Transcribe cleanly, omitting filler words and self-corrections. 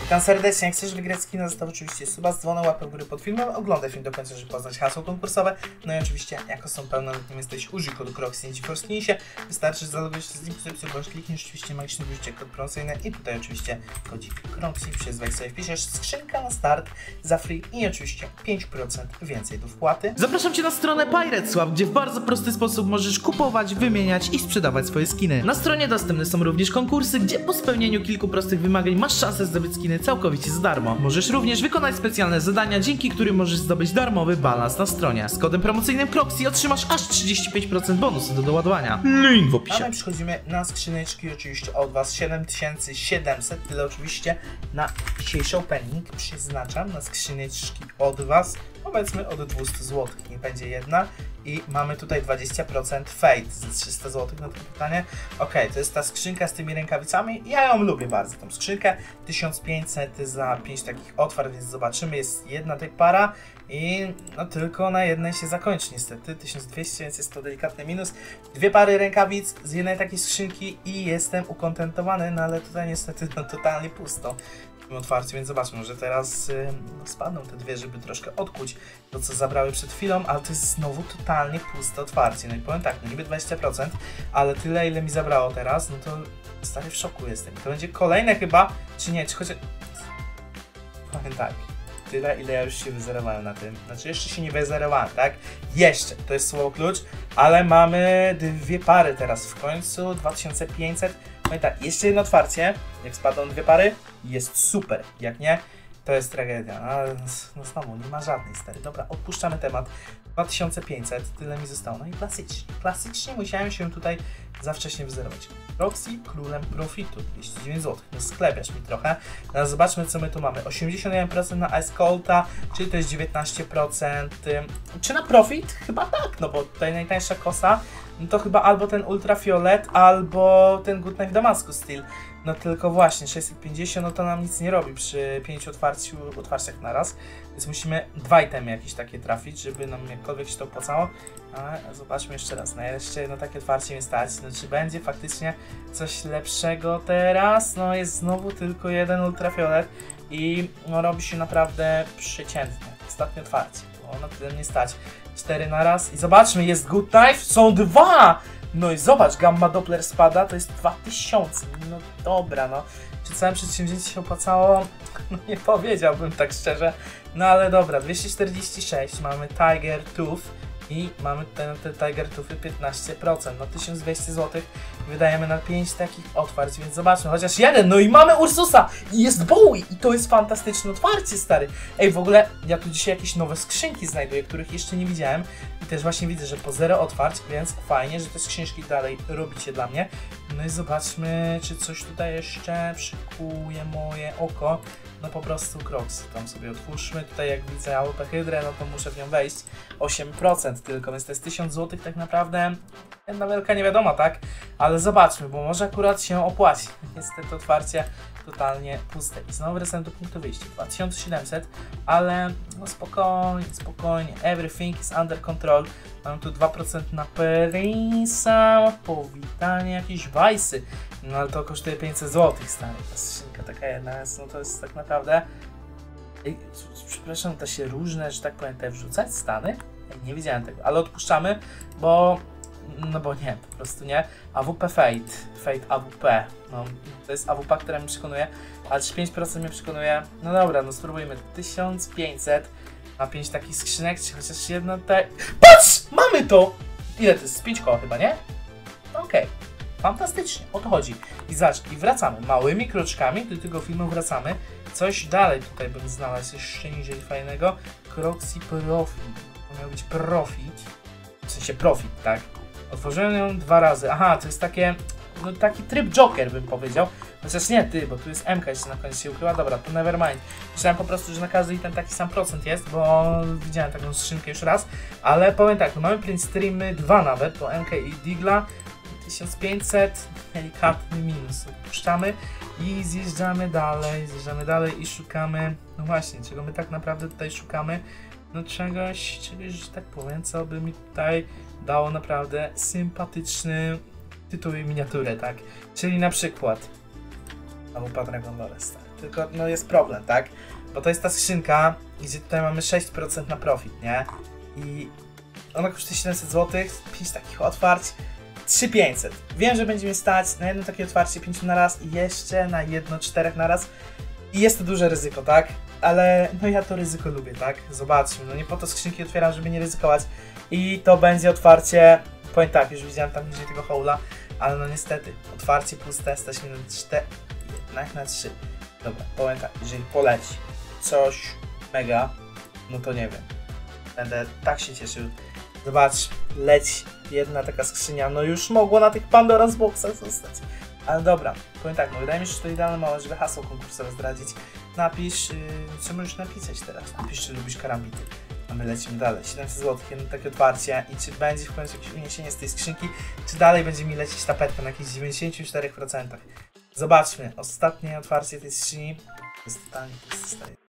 Witam serdecznie, jak chcesz wygrać skina, zostaw oczywiście suba z dzwonem, łapę w górę pod filmem, oglądaj film do końca, żeby poznać hasło konkursowe. No i oczywiście, jako są pełnoletnim jesteś, użyj kodu KROXI w Skinsie. Wystarczy zalogować się z instrukcją, bądź klikniesz oczywiście magiczny guziczek kod promocyjny i tutaj oczywiście kodzik KROXI przez weź sobie wpiszesz skrzynka na start za free i oczywiście 5% więcej do wpłaty. Zapraszam Cię na stronę PiratesSwap, gdzie w bardzo prosty sposób możesz kupować, wymieniać i sprzedawać swoje skiny. Na stronie dostępne są również konkursy, gdzie po spełnieniu kilku prostych wymagań masz szansę zdobyć skiny całkowicie za darmo. Możesz również wykonać specjalne zadania, dzięki którym możesz zdobyć darmowy balans na stronie. Z kodem promocyjnym KROXI otrzymasz aż 35% bonusu do doładowania. Link w opisie. A my przychodzimy na skrzyneczki oczywiście od Was 7700, tyle oczywiście na dzisiejszy opening przeznaczam na skrzyneczki od Was, powiedzmy od 200 zł, nie będzie jedna. I mamy tutaj 20% fade za 300 zł na to pytanie. Ok, to jest ta skrzynka z tymi rękawicami. Ja ją lubię bardzo, tą skrzynkę. 1500 za 5 takich otwar, więc zobaczymy. Jest jedna tej para i no tylko na jednej się zakończy niestety. 1200, więc jest to delikatny minus. Dwie pary rękawic z jednej takiej skrzynki i jestem ukontentowany, no ale tutaj niestety no, totalnie pusto w tym otwarciu, więc zobaczmy, może teraz no, spadną te dwie, żeby troszkę odkuć to, co zabrały przed chwilą, ale to jest znowu totalnie puste otwarcie. No i powiem tak, no niby 20%, ale tyle, ile mi zabrało teraz, no to stary w szoku jestem. To będzie kolejne chyba, czy nie, czy chociaż... Powiem tak, tyle, ile ja już się wyzerowałem na tym. Znaczy jeszcze się nie wyzerowałem, tak? Jeszcze, to jest słowo klucz, ale mamy dwie pary teraz w końcu, 2500. No i tak, jeszcze jedno otwarcie, jak spadną dwie pary, jest super, jak nie, to jest tragedia. No znowu, nie ma żadnej, stary. Dobra, odpuszczamy temat. 2500, tyle mi zostało. No i klasycznie musiałem się tutaj za wcześnie wyzerować. KROXI królem profitu, 209 zł. No sklepiasz mi trochę. Teraz zobaczmy, co my tu mamy. 81% na Ice Colta, czyli to jest 19%. Czy na profit? Chyba tak, no bo tutaj najtańsza kosa, no to chyba albo ten Ultrafiolet, albo ten Good Knife Damascus Steel. No tylko właśnie, 650, no to nam nic nie robi przy 5 otwarciach na raz. Więc musimy dwa itemy jakieś takie trafić, żeby nam jakkolwiek się to opłacało. A zobaczmy jeszcze raz, no jeszcze jedno takie otwarcie mi stać. No czy będzie faktycznie coś lepszego teraz? No jest znowu tylko jeden Ultrafiolet i no robi się naprawdę przeciętnie. Ostatnie otwarcie, bo na tyle mnie stać. 4 na raz i zobaczmy, jest Good Knife, są dwa! No i zobacz, Gamma Doppler spada, to jest 2000, no dobra, no. Czy całe przedsięwzięcie się opłacało? No nie powiedziałbym tak szczerze, no ale dobra, 246, mamy Tiger Tooth i mamy te Tiger Toothy 15%, no 1200 zł wydajemy na 5 takich otwarć, więc zobaczmy, chociaż jeden, no i mamy Ursusa i jest Bowie i to jest fantastyczne otwarcie, stary. Ej, w ogóle ja tu dzisiaj jakieś nowe skrzynki znajduję, których jeszcze nie widziałem i też właśnie widzę, że po 0 otwarć, więc fajnie, że te skrzynki dalej robicie dla mnie. No i zobaczmy, czy coś tutaj jeszcze przykuje moje oko. No po prostu KROXI, tam sobie otwórzmy, tutaj jak widzę AWP Hydrę, no to muszę w nią wejść, 8% tylko, więc to jest 1000 zł tak naprawdę, jedna wielka niewiadoma, tak? Ale zobaczmy, bo może akurat się opłaci, niestety otwarcie totalnie puste i znowu wracam do punktu wyjścia, 2700, ale no spokojnie, spokojnie, everything is under control, mam tu 2% na Perisa, powitanie, jakieś wajsy, no ale to kosztuje 500 zł, stary, ta skrzynka taka jedna jest, no to jest tak naprawdę, ej, przepraszam, da się różne, że tak powiem, te wrzucać stany? Ej, nie widziałem tego, ale odpuszczamy, bo, no bo nie, po prostu nie, AWP Fade AWP, no to jest AWP, która mnie przekonuje, ale 5% mnie przekonuje, no dobra, no spróbujmy, 1500 na 5 takich skrzynek, czy chociaż jedna te... Patrz! Mamy to! Ile to jest? 5 koła chyba, nie? Okej. Fantastycznie, o to chodzi. I zobacz, i wracamy. Małymi kroczkami do tego filmu wracamy. Coś dalej tutaj bym znalazł jeszcze niżej fajnego. KROXI Profit. To miał być Profit. W sensie Profit, tak? Otworzyłem ją 2 razy. Aha, to jest takie... No taki tryb Joker bym powiedział. Chociaż nie ty, bo tu jest MK jeszcze na końcu się ukryła. Dobra, to nevermind. Myślałem po prostu, że na każdy item taki sam procent jest, bo widziałem taką skrzynkę już raz. Ale powiem tak, no mamy print streamy 2 nawet, bo MK i Digla. 1500, delikatny minus. Odpuszczamy i zjeżdżamy dalej i szukamy, no właśnie, czego my tak naprawdę tutaj szukamy, no czegoś, że tak powiem, co by mi tutaj dało naprawdę sympatyczny tytuł i miniaturę, tak? Czyli na przykład AWP Dragon Lore, stary. tylko no jest problem, tak? Bo to jest ta skrzynka, gdzie tutaj mamy 6% na profit, nie? I ona kosztuje 700 zł, 5 takich otwarć, 3500. Wiem, że będzie mi stać na jedno takie otwarcie 5 na raz i jeszcze na jedno 4 na raz. I jest to duże ryzyko, tak? Ale no ja to ryzyko lubię, tak? Zobaczmy, no nie po to skrzynki otwieram, żeby nie ryzykować. I to będzie otwarcie, powiem tak, już widziałem tam niżej tego hola, ale no niestety, otwarcie puste, stać mi na 4, jednak na 3. Dobra, powiem tak, jeżeli poleci coś mega, no to nie wiem. Będę tak się cieszył. Zobacz, leci jedna taka skrzynia, no już mogło na tych Pandora's Boxach zostać. Ale dobra, powiem tak, no wydaje mi się, że to idealne małe, żeby hasło konkursowe zdradzić. Napisz, co możesz napisać teraz? Napisz, czy lubisz karambity. A my lecimy dalej. 700 zł, jedno takie otwarcie. I czy będzie w końcu jakieś uniesienie z tej skrzynki, czy dalej będzie mi lecieć tapetka na jakichś 94%. Zobaczmy, ostatnie otwarcie tej skrzyni. To jest totalnie pusty.